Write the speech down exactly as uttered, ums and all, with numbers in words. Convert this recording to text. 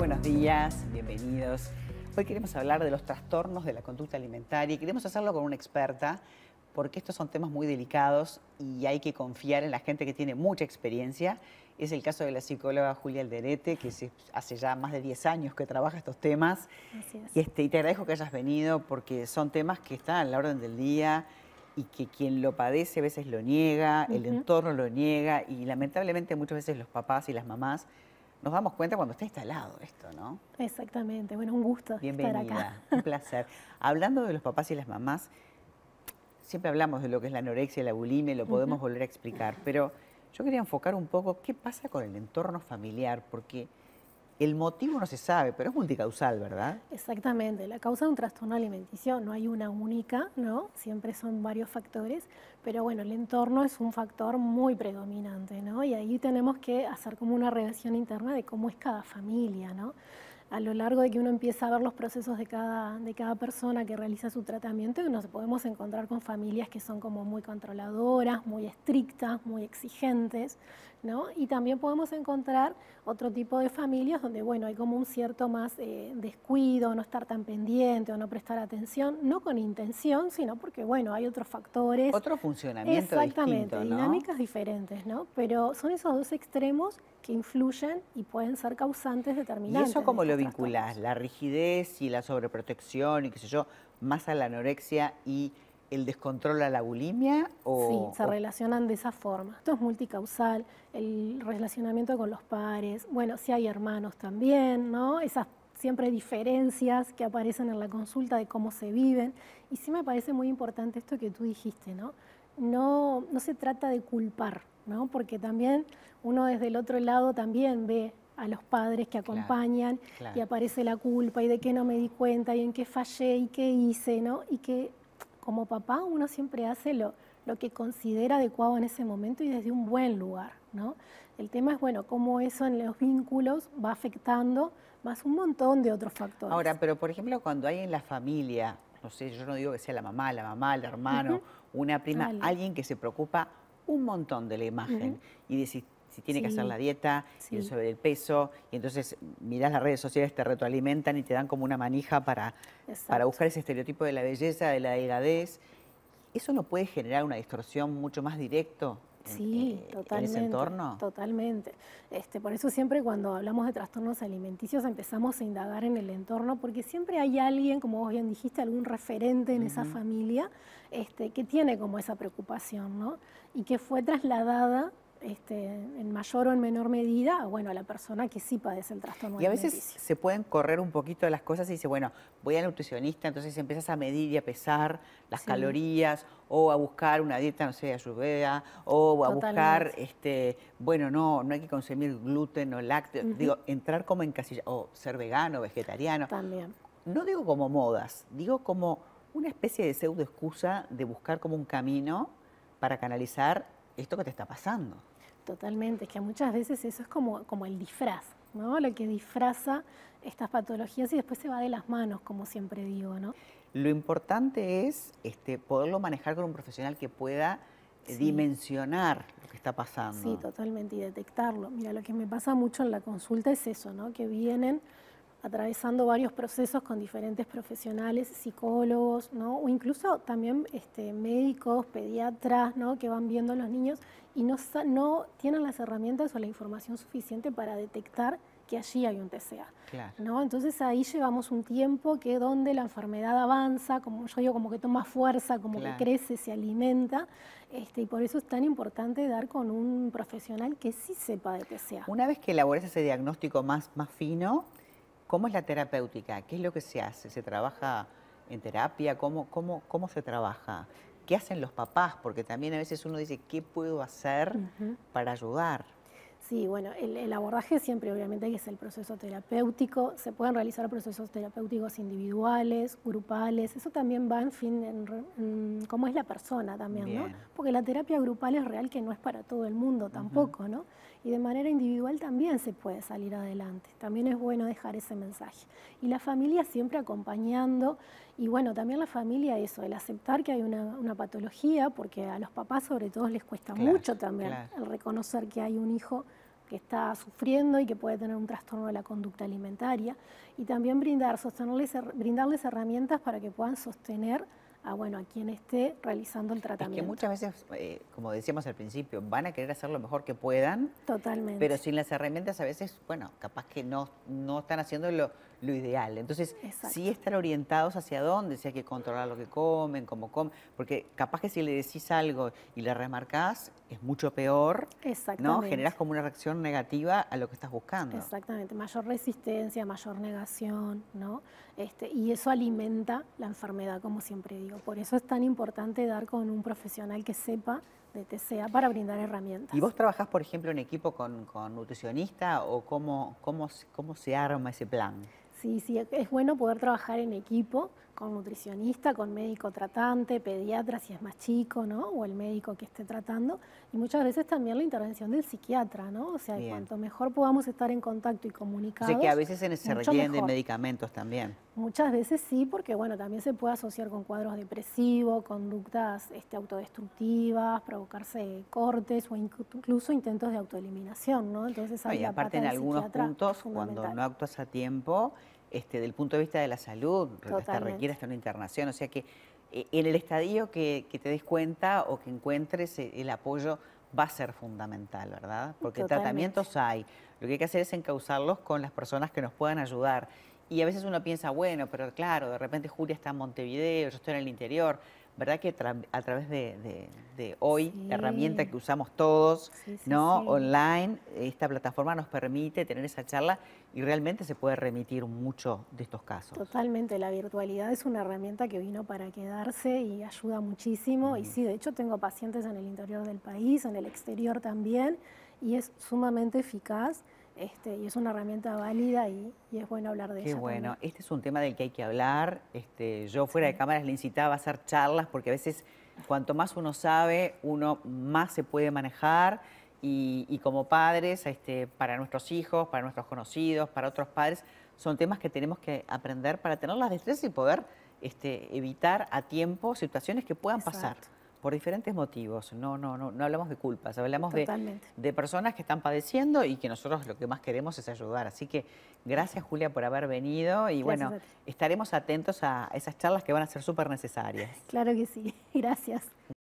buenos días, bienvenidos. Hoy queremos hablar de los trastornos de la conducta alimentaria y queremos hacerlo con una experta porque estos son temas muy delicados y hay que confiar en la gente que tiene mucha experiencia. Es el caso de la psicóloga Julia Alderete, que se, hace ya más de diez años que trabaja estos temas. Así es. Y, este, y te agradezco que hayas venido porque son temas que están a la orden del día y que quien lo padece a veces lo niega, uh-huh. el entorno lo niega y lamentablemente muchas veces los papás y las mamás nos damos cuenta cuando está instalado esto, ¿no? Exactamente. Bueno, un gusto Bienvenida, estar acá. Un placer. Hablando de los papás y las mamás, siempre hablamos de lo que es la anorexia y la bulimia, lo podemos uh-huh. volver a explicar, pero yo quería enfocar un poco qué pasa con el entorno familiar, porque el motivo no se sabe, pero es multicausal, ¿verdad? Exactamente. La causa de un trastorno alimenticio no hay una única, ¿no? Siempre son varios factores, pero bueno, el entorno es un factor muy predominante, ¿no? Y ahí tenemos que hacer como una revisión interna de cómo es cada familia, ¿no? A lo largo de que uno empieza a ver los procesos de cada, de cada persona que realiza su tratamiento, nos podemos encontrar con familias que son como muy controladoras, muy estrictas, muy exigentes, ¿no? Y también podemos encontrar otro tipo de familias donde, bueno, hay como un cierto más eh, descuido, no estar tan pendiente o no prestar atención, no con intención, sino porque, bueno, hay otros factores. Otro funcionamiento Exactamente, distinto, ¿no? dinámicas diferentes, ¿no? Pero son esos dos extremos que influyen y pueden ser causantes determinantes. ¿Y eso cómo de lo vinculás? La rigidez y la sobreprotección y qué sé yo, más a la anorexia y el descontrol a la bulimia? O, sí, se o... relacionan de esa forma. Esto es multicausal, el relacionamiento con los padres, bueno, si hay hermanos también, ¿no? Esas siempre diferencias que aparecen en la consulta de cómo se viven. Y sí me parece muy importante esto que tú dijiste, ¿no? No, no se trata de culpar, ¿no? Porque también uno desde el otro lado también ve a los padres que acompañan, claro, claro. y aparece la culpa y de qué no me di cuenta y en qué fallé y qué hice, ¿no? Y que como papá uno siempre hace lo, lo que considera adecuado en ese momento y desde un buen lugar, ¿no? El tema es, bueno, cómo eso en los vínculos va afectando más un montón de otros factores. Ahora, pero por ejemplo, cuando hay en la familia, no sé, yo no digo que sea la mamá, la mamá, el hermano, uh-huh. una prima, vale. alguien que se preocupa un montón de la imagen uh-huh. y de si, si tiene sí. que hacer la dieta, sí. y sobre el peso, y entonces mirás las redes sociales, te retroalimentan y te dan como una manija para, para buscar ese estereotipo de la belleza, de la delgadez. ¿Eso no puede generar una distorsión mucho más directo? Sí, eh, totalmente, en ese entorno. Totalmente. Este, por eso siempre cuando hablamos de trastornos alimenticios empezamos a indagar en el entorno, porque siempre hay alguien, como vos bien dijiste, algún referente en uh-huh. esa familia este, que tiene como esa preocupación, ¿no? Y que fue trasladada este, en mayor o en menor medida a, bueno, a la persona que sí padece el trastorno y alimenticio. Y a veces se pueden correr un poquito las cosas y dice, bueno, voy al nutricionista, entonces empiezas a medir y a pesar las sí. calorías o a buscar una dieta, no sé, ayurveda, o a Totalmente. buscar, este, bueno, no, no hay que consumir gluten o lácteos, uh-huh. digo, entrar como en casilla, o ser vegano, vegetariano. También. No digo como modas, digo como una especie de pseudo excusa de buscar como un camino para canalizar esto que te está pasando. Totalmente, es que muchas veces eso es como, como el disfraz, ¿no? Lo que disfraza estas patologías y después se va de las manos, como siempre digo, ¿no? Lo importante es este, poderlo manejar con un profesional que pueda sí. dimensionar lo que está pasando. Sí, totalmente, y detectarlo. Mira, lo que me pasa mucho en la consulta es eso, ¿no? Que vienen atravesando varios procesos con diferentes profesionales, psicólogos, ¿no? O incluso también este, médicos, pediatras, ¿no? Que van viendo a los niños y no, no tienen las herramientas o la información suficiente para detectar que allí hay un T C A, claro. ¿no? Entonces ahí llevamos un tiempo que donde la enfermedad avanza, como yo digo, como que toma fuerza, como claro. que crece, se alimenta, este, y por eso es tan importante dar con un profesional que sí sepa de T C A. Una vez que elaboras ese diagnóstico más, más fino, ¿cómo es la terapéutica? ¿Qué es lo que se hace? ¿Se trabaja en terapia? ¿Cómo, cómo, cómo se trabaja? ¿Qué hacen los papás? Porque también a veces uno dice, ¿qué puedo hacer uh-huh. para ayudar? Sí, bueno, el, el abordaje siempre obviamente que es el proceso terapéutico. Se pueden realizar procesos terapéuticos individuales, grupales. Eso también va, en fin, en, en cómo es la persona también, Bien. ¿no? Porque la terapia grupal es real que no es para todo el mundo tampoco, uh-huh. ¿no? Y de manera individual también se puede salir adelante. También es bueno dejar ese mensaje. Y la familia siempre acompañando. Y bueno, también la familia eso, el aceptar que hay una, una patología, porque a los papás sobre todo les cuesta claro, mucho también claro. el reconocer que hay un hijo que está sufriendo y que puede tener un trastorno de la conducta alimentaria, y también brindar, sostenerles, brindarles herramientas para que puedan sostener a, bueno, a quien esté realizando el tratamiento. Es que muchas veces, eh, como decíamos al principio, van a querer hacer lo mejor que puedan. Totalmente. Pero sin las herramientas a veces, bueno, capaz que no, no están haciendo lo, lo ideal. Entonces, Exacto. sí estar orientados hacia dónde, si hay que controlar lo que comen, cómo comen, porque capaz que si le decís algo y le remarcás, es mucho peor, ¿no? Generás como una reacción negativa a lo que estás buscando. Exactamente, mayor resistencia, mayor negación, ¿no? Este, y eso alimenta la enfermedad, como siempre digo. Por eso es tan importante dar con un profesional que sepa de T C A para brindar herramientas. ¿Y vos trabajás, por ejemplo, en equipo con, con nutricionista o cómo, cómo, cómo se arma ese plan? Sí, sí, es bueno poder trabajar en equipo con nutricionista, con médico tratante, pediatra si es más chico, ¿no? O el médico que esté tratando. Y muchas veces también la intervención del psiquiatra, ¿no? O sea, Bien. cuanto mejor podamos estar en contacto y comunicados. O sea, que a veces se, se requieren mejor. de medicamentos también. Muchas veces sí, porque bueno, también se puede asociar con cuadros depresivos, conductas este, autodestructivas, provocarse cortes o incluso intentos de autoeliminación, ¿no? Entonces, no, y aparte en algunos puntos, cuando no actúas a tiempo, este, del punto de vista de la salud, hasta requiere hasta una internación. O sea que eh, en el estadio que, que te des cuenta o que encuentres eh, el apoyo va a ser fundamental, ¿verdad? Porque Totalmente. tratamientos hay. Lo que hay que hacer es encauzarlos con las personas que nos puedan ayudar. Y a veces uno piensa, bueno, pero claro, de repente Julia está en Montevideo, yo estoy en el interior. ¿Verdad que tra a través de, de, de hoy, sí. herramienta que usamos todos, sí, sí, ¿no? Sí. online, esta plataforma nos permite tener esa charla y realmente se puede remitir mucho de estos casos? Totalmente, la virtualidad es una herramienta que vino para quedarse y ayuda muchísimo. Mm. Y sí, de hecho tengo pacientes en el interior del país, en el exterior también, y es sumamente eficaz. Este, y es una herramienta válida y, y es bueno hablar de Qué ella. Qué bueno, también. Este es un tema del que hay que hablar. Este, yo fuera sí. de cámaras le incitaba a hacer charlas porque a veces cuanto más uno sabe, uno más se puede manejar y, y como padres, este, para nuestros hijos, para nuestros conocidos, para otros padres, son temas que tenemos que aprender para tener las destrezas y poder este, evitar a tiempo situaciones que puedan Exacto. pasar. Por diferentes motivos, no, no, no, no hablamos de culpas, hablamos de, de personas que están padeciendo y que nosotros lo que más queremos es ayudar. Así que gracias, Julia, por haber venido y gracias bueno, estaremos atentos a esas charlas que van a ser súper necesarias. Claro que sí, gracias.